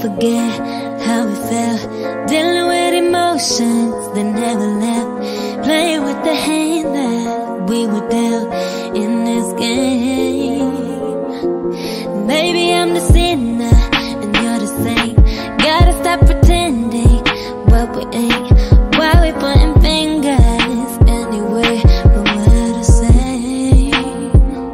forget how we felt, dealing with emotions that never left, playing with the hand that we were dealt in this game. Maybe I'm the sinner and you're the saint. Gotta stop pretending what we ain't. Why we pointing fingers anyway when we're the same?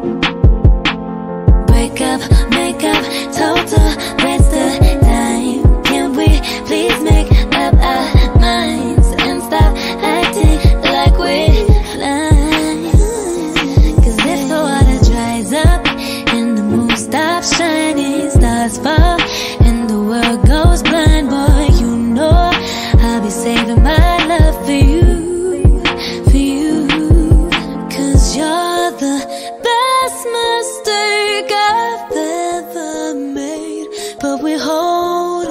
Break up, make up, total waste of time. Can we please make up our minds and stop acting like we're blind? Cause if the water dries up and the moon stops shining, stars fall and the world goes blind, boy, you know I'll be saving my love for you, for you. Cause you're the best mistake I've ever made. But we hold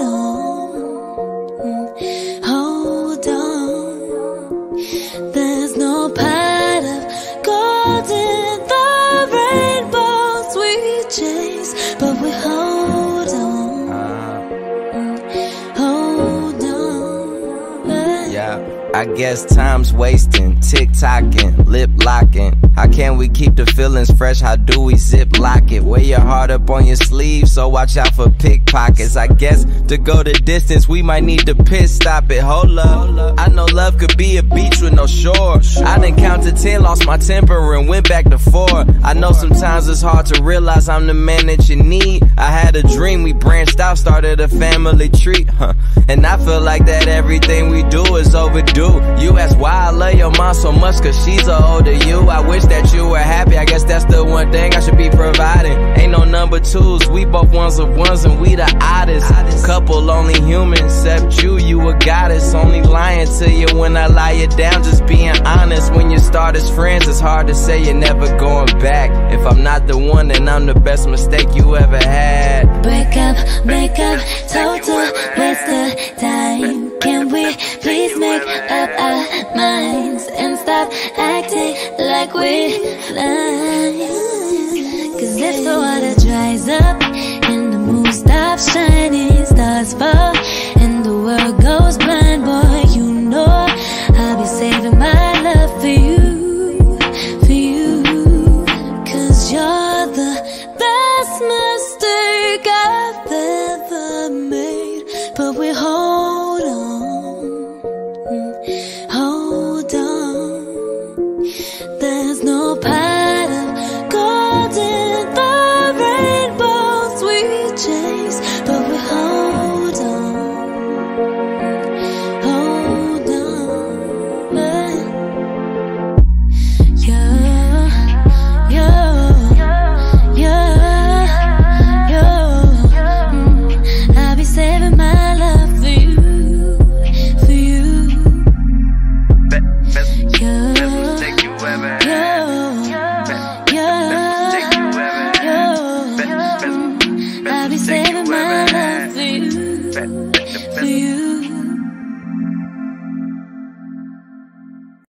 on, there's no pot of gold in the rainbows we chase. But we hold on. I guess time's wasting, tick-tocking, lip-locking. How can we keep the feelings fresh? How do we zip-lock it? Wear your heart up on your sleeve, so watch out for pickpockets. I guess to go the distance, we might need to pit stop it. Hold up, I know love could be a beach with no shore. I done counted 10, lost my temper and went back to 4. I know sometimes it's hard to realize I'm the man that you need. I had a dream, we branched out, started a family tree, and I feel like that everything we do is overdue. You ask why I love your mom so much, cause she's a older you. I wish that you were happy, I guess that's the one thing I should be providing. Ain't no number twos, we both ones of ones and we the oddest couple, only human except you, you a goddess. Only lying to you when I lie you down, just being honest. When you start as friends, it's hard to say you're never going back. If I'm not the one, then I'm the best mistake you ever had. Break up, make up, total waste of time. Can we please make up our minds and stop acting like we're blind? Cause if the water dries up and the moon stops shining, stars fall and the world goes blind, boy, you know I'll be saving my love for you, for you. Cause you're the best mistake I've ever made. But we hold